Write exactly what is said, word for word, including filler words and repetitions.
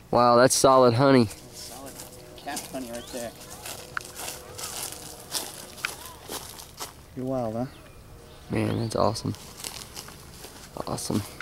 Wow, that's solid honey. That's solid capped honey right there. You're wild, huh? Man, that's awesome. Awesome.